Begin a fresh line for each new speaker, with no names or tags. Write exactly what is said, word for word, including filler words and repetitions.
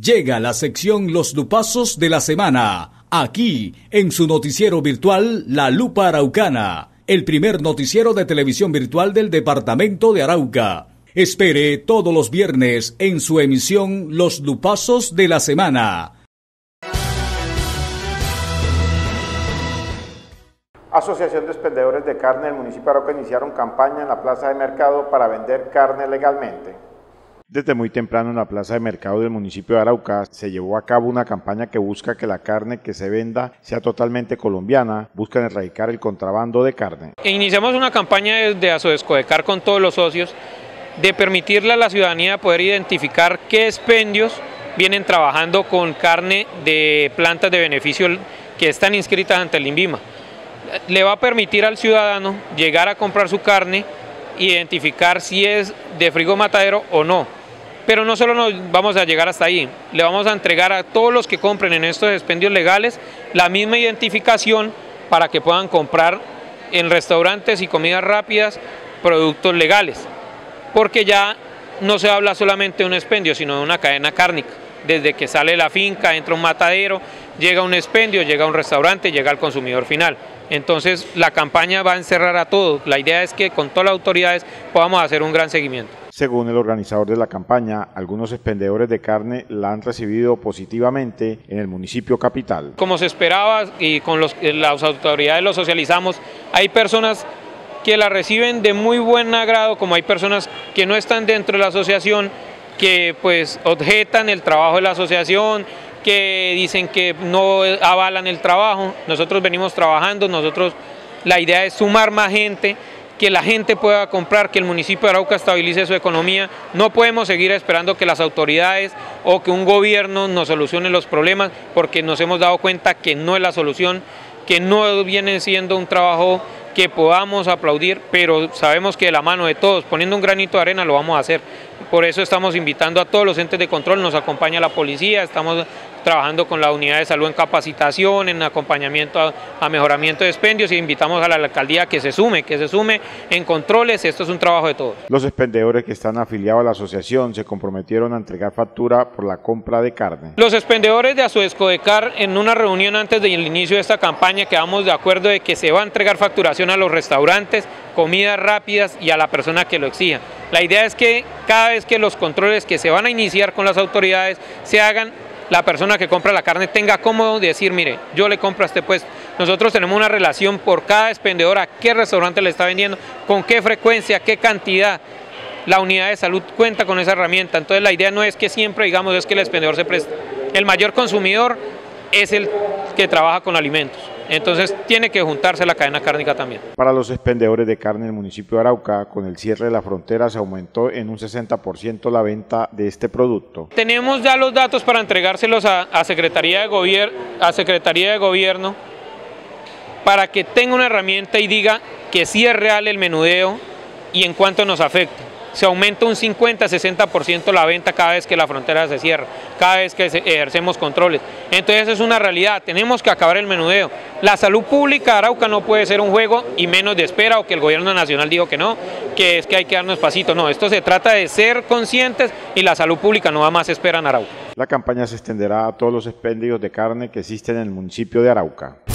Llega la sección Los Lupazos de la Semana, aquí en su noticiero virtual La Lupa Araucana, el primer noticiero de televisión virtual del departamento de Arauca. Espere todos los viernes en su emisión Los Lupazos de la Semana.
Asociación de Expendedores de Carne del municipio de Arauca iniciaron campaña en la plaza de mercado para vender carne legalmente.
Desde muy temprano en la plaza de mercado del municipio de Arauca se llevó a cabo una campaña que busca que la carne que se venda sea totalmente colombiana, buscan erradicar el contrabando de carne.
Iniciamos una campaña desde Asodescodecar con todos los socios de permitirle a la ciudadanía poder identificar qué expendios vienen trabajando con carne de plantas de beneficio que están inscritas ante el INVIMA. Le va a permitir al ciudadano llegar a comprar su carne, identificar si es de frigo matadero o no. Pero no solo nos vamos a llegar hasta ahí, le vamos a entregar a todos los que compren en estos expendios legales la misma identificación para que puedan comprar en restaurantes y comidas rápidas productos legales. Porque ya no se habla solamente de un expendio, sino de una cadena cárnica. Desde que sale la finca, entra un matadero, llega un expendio, llega a un restaurante, llega al consumidor final. Entonces la campaña va a encerrar a todos. La idea es que con todas las autoridades podamos hacer un gran seguimiento.
Según el organizador de la campaña, algunos expendedores de carne la han recibido positivamente en el municipio capital.
Como se esperaba y con los, las autoridades lo socializamos, hay personas que la reciben de muy buen agrado, como hay personas que no están dentro de la asociación, que pues objetan el trabajo de la asociación, que dicen que no avalan el trabajo. Nosotros venimos trabajando, nosotros la idea es sumar más gente, que la gente pueda comprar, que el municipio de Arauca estabilice su economía. No podemos seguir esperando que las autoridades o que un gobierno nos solucione los problemas, porque nos hemos dado cuenta que no es la solución, que no viene siendo un trabajo que podamos aplaudir, pero sabemos que de la mano de todos, poniendo un granito de arena, lo vamos a hacer. Por eso estamos invitando a todos los entes de control, nos acompaña la policía, estamos trabajando con la unidad de salud en capacitación, en acompañamiento a, a mejoramiento de expendios, y invitamos a la alcaldía que se sume, que se sume en controles. Esto es un trabajo de todos.
Los expendedores que están afiliados a la asociación se comprometieron a entregar factura por la compra de carne.
Los expendedores de Asodescodecar, en una reunión antes del inicio de esta campaña, quedamos de acuerdo de que se va a entregar facturación a los restaurantes, comidas rápidas y a la persona que lo exija. La idea es que cada vez que los controles que se van a iniciar con las autoridades se hagan, la persona que compra la carne tenga cómo decir, mire, yo le compro a este puesto. Nosotros tenemos una relación por cada expendedor, a qué restaurante le está vendiendo, con qué frecuencia, qué cantidad. La unidad de salud cuenta con esa herramienta. Entonces la idea no es que siempre digamos es que el expendedor se preste. El mayor consumidor es el que trabaja con alimentos. Entonces tiene que juntarse la cadena cárnica también.
Para los expendedores de carne en el municipio de Arauca, con el cierre de la frontera se aumentó en un sesenta por ciento la venta de este producto.
Tenemos ya los datos para entregárselos a, a, Secretaría de Gobierno, a Secretaría de Gobierno para que tenga una herramienta y diga que sí es real el menudeo y en cuánto nos afecta. Se aumenta un cincuenta a sesenta por ciento la venta cada vez que la frontera se cierra, cada vez que ejercemos controles. Entonces es una realidad, tenemos que acabar el menudeo. La salud pública de Arauca no puede ser un juego y menos de espera, o que el gobierno nacional dijo que no, que es que hay que darnos pasito. No, esto se trata de ser conscientes y la salud pública no va más espera en Arauca.
La campaña se extenderá a todos los expendios de carne que existen en el municipio de Arauca.